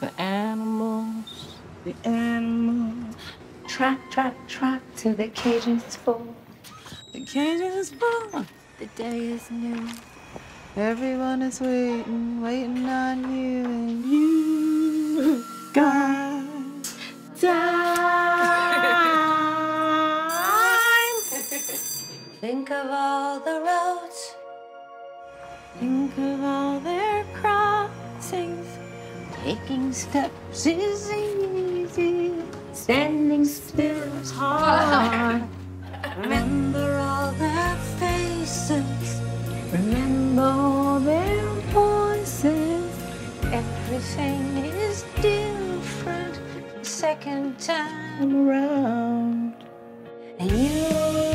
The animals, track, track, track till the cage is full. The cage is full. The day is new. Everyone is waiting, waiting on you, and you got time. Think of all the roads. Think of all their crossings. Taking steps is easy. Standing still is hard. Remember all their faces. Remember all their voices. Everything is different the second time Around. and you